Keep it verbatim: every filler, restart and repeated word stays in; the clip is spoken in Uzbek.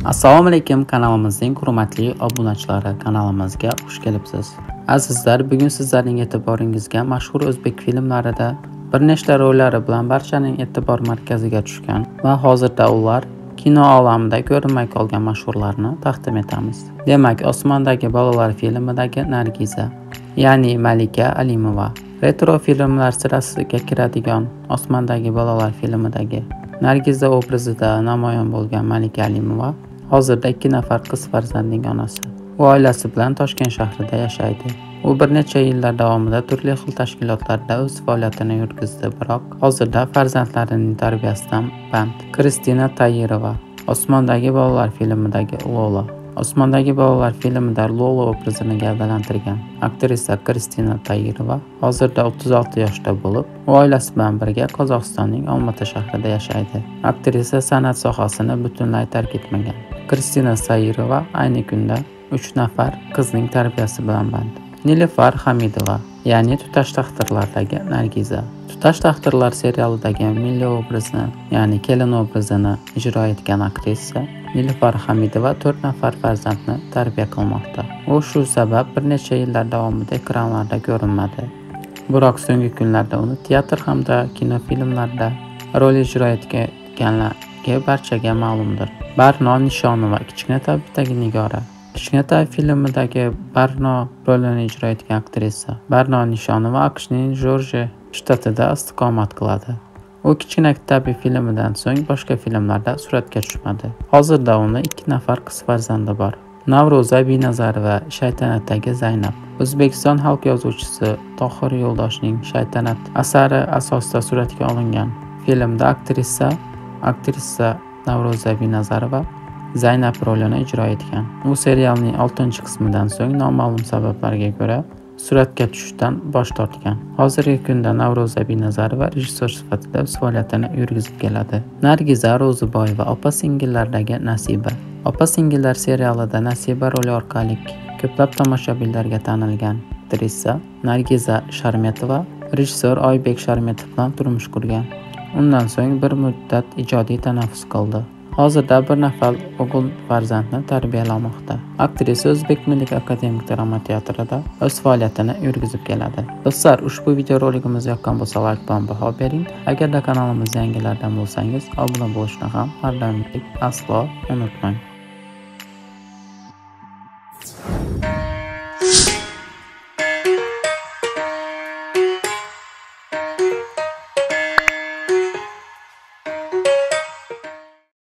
Assalomu alaykum, kanalimizning hurmatli obunachilari, kanalimizga xush kelibsiz. Azizlar, bugun sizlarning e'tiboringizga mashhur o'zbek filmlarida bir nechta rollari bilan barchaning e'tibor markaziga tushgan va hozirda ular kino olamida ko'rinmay qolgan mashhurlarni taqdim etamiz. Demak, Osmondagi bolalar filmidagi Nargiza, ya'ni Malika Alimova, retro filmlar sirasiga kiradigan Osmondagi bolalar filmidagi Nargiza obrazida namoyon bo'lgan Malika Alimova hozirda ikki nafar qiz farzandning onasi. U oilasi bilan Toshkent shahrida yashaydi. U bir necha yillar davomida turli xil tashkilotlarda o'z faoliyatini yurgizdi, biroq hozirda farzandlarining tarbiyasidan band. Kristina Tayirova, Osmondagi bolalar filmidagi Lola. Osmondagi bolalar filmida Lola obrazini gavdalantirgan aktrisa Kristina Tayirova hozirda o'ttiz olti yoshda bo'lib, u oilasi bilan birga Qozog'istonning Olmaota shahrida yashaydi. Aktrisa san'at sohasini butunlay tark etmagan. Kristina Tayirova ayni kunda uch nafar qizning tarbiyasi bilan band. Nilufar Hamidova, ya'ni Tutash taqdirlardagi Nargiza. Tutash taqdirlar serialidagi milliy obrazini, ya'ni kelin obrazini ijro etgan aktrisa Nilufar Hamidova to'rt nafar farzandni tarbiya qilmoqda. U shu sabab bir necha yillar davomida ekranlarda ko'rinmadi. Biroq so'nggi kunlarda uni teatr hamda kinofilmlarda rol ijro etganligi barchaga ma'lumdir. Barno Nishonova, Kichkina tabibdagi Nigora. Kichkina tabib filmidagi Barno rolini ijro etgan aktrisa Barno Nishonova AQShning Jorjiya shtatida istiqomat qiladi. U Kichkina tabib filmidan so'ng boshqa filmlarda suratga tushmadi. Hozirda uni ikki nafar qiz farzandi bor. Navro'za Binazarova, Shaytanatdagi Zaynab. O'zbekiston xalq yozuvchisi Tohir Yo'ldoshning Shaytanat asari asosida suratga olingan filmda aktrisa aktrisa Navro'za Binazarova Zaynab rolini ijro etgan. U serialning oltinchi qismidan so'ng noma'lum sabablarga ko'ra suratga tushishdan bosh tortgan. Hozirgi kunda Navro'za Binazarova rejissor sifatida o'z faoliyatini yurgizib keladi. Nargiza Ro'ziboyeva, opa-singillardagi Nasiba. Opa-singillar serialida Nasiba roli orqali ko'plab tomoshabinlarga tanilgan aktrisa Nargiza Sharmetova rejissor Oybek Sharmetov bilan turmush qurgan. Undan so'ng bir muddat ijodiy tanaffus qildi. Hozirda bir nafar o'g'il farzandni tarbiyalamoqda. Aktrisa O'zbek Milliy akademik drama teatrida o'z faoliyatini yurgizib keladi. Do'stlar, ushbu videorolikimiz yoqqan bo'lsa, like bilan baho bering. Agarda kanalimizga yangilardan bo'lsangiz, obuna bo'lishni ham har doimgidek aslo unutmang.